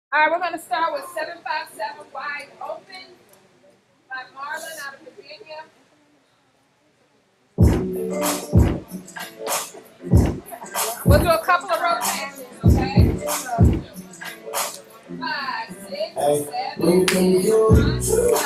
All right, we're going to start with 757 Wide Open by Marlon out of Virginia. We'll do a couple of rotations, okay? 5, 6, 7, 8, 1,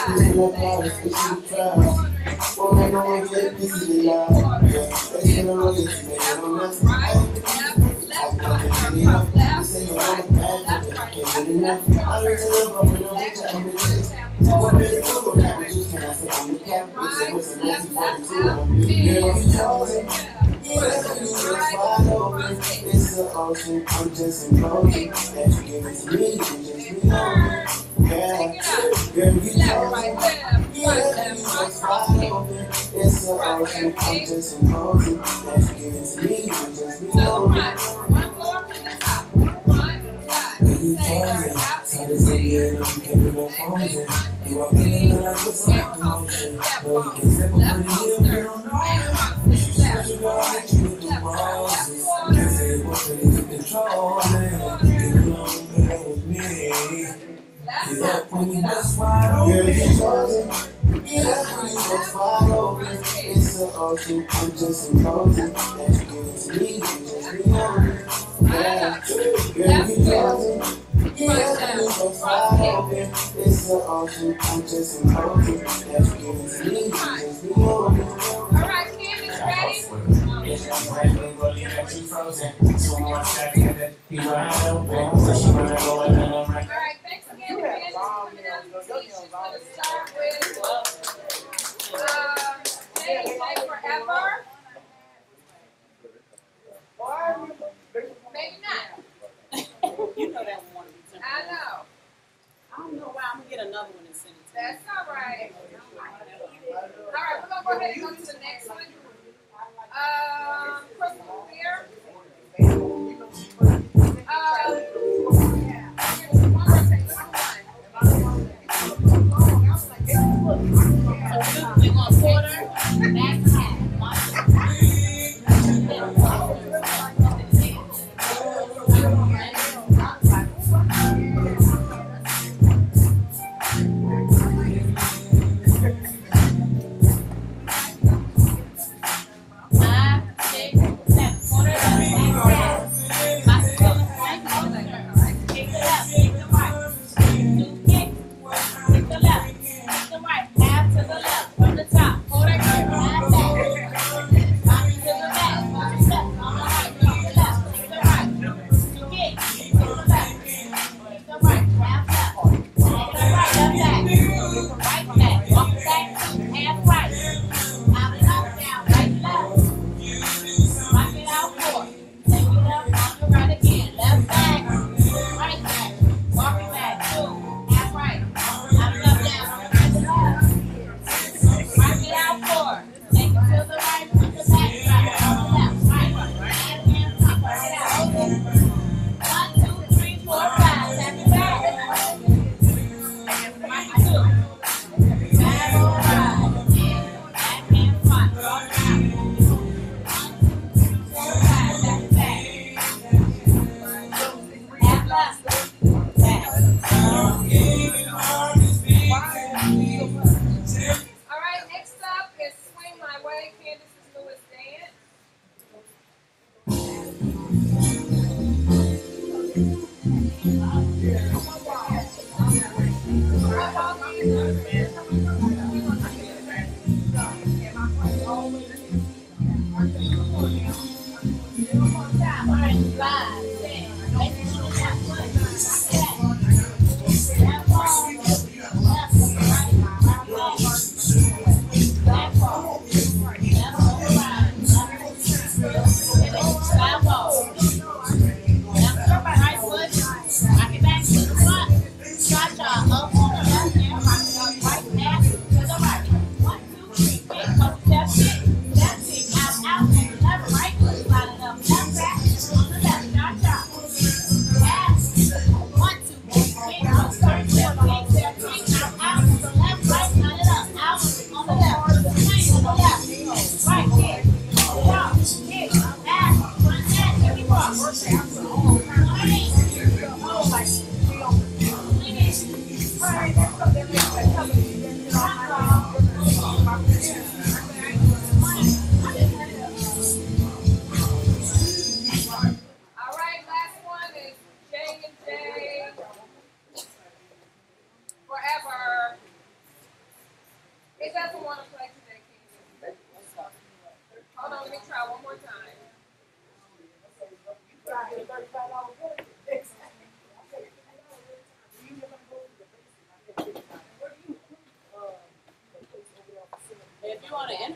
It's the ocean, I'm just an emoji that you give it to me, you just me on. Yeah, girl, you know it. Yeah, you just wide open. It's the ocean, I'm just an emoji that you give it to me, you just me on. one more from the top. 1, 5, You told me, so this nigga, you can do no frozen. You are feeling like it's like a motion. No, you can step up for the hill, you don't know. You should go out and you with the roses. You can say it was really to control it. You can go and play with me. Get up when you just wide open. Girl, you chosen. Get up when you just wide open. It's the ocean, I'm just a motion. That you give it to me, you just me on it. Yeah, girl, you chosen. Yeah, you just wide open. It's the ocean, I'm just a motion. That you give it to me, you just me on it. All right, Candace, ready? All right, thanks again, Candace, for coming out to teach. She's going to start with Stay Forever. Maybe not. You know that one. I know. I don't know why. I'm gonna get another one and send it to That's all right. All right, we're gonna go ahead and go to the next one. Chrystal here. Here's one more thing. you. We're gonna quarter, back half.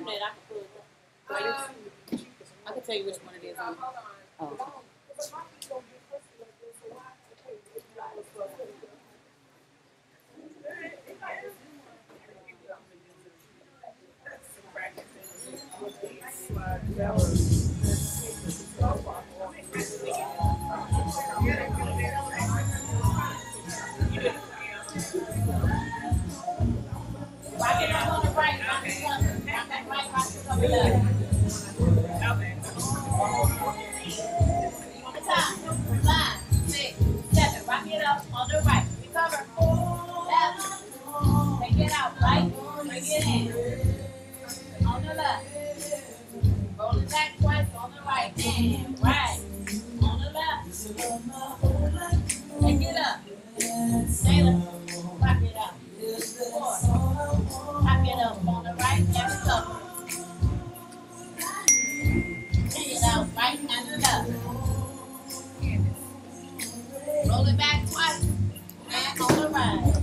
that. I can pull it up. I can tell you which one it is. Hold on. Oh, okay. Rock it up on the right, rock it up. Rock that right, rock it up. On the top. 5, 6, 7. Rock it up on the right. Recover. Left. Take it out, right? Bring it in. On the left. Roll it back twice on the right. And right. On the left. Take it up. Taylor. Rock it up. 4. Rock it up on the right. And recover. Bring it out, right and the left. Roll it back twice. And on the right.